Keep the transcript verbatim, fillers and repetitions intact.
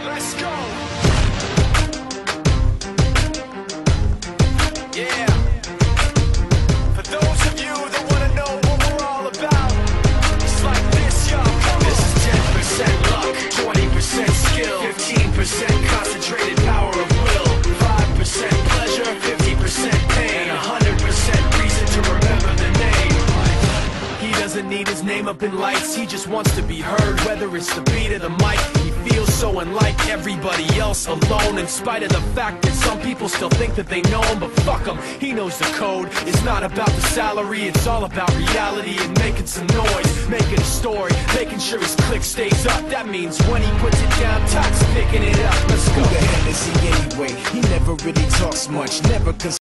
Let's go. Yeah. For those of you that want to know what we're all about, it's like this, yo. This is ten percent luck, twenty percent skill, fifteen percent concentrated power of will, five percent pleasure, fifty percent pain, and one hundred percent reason to remember the name. He doesn't need his name up in lights, he just wants to be heard, whether it's the beat or the mic. He feels so unlike everybody else, alone, in spite of the fact that some people still think that they know him. But fuck him, he knows the code. It's not about the salary, it's all about reality and making some noise, making a story, making sure his click stays up. That means when he puts it down, Tox picking it up. Let's go. Who the hell is he anyway? He never really talks much, never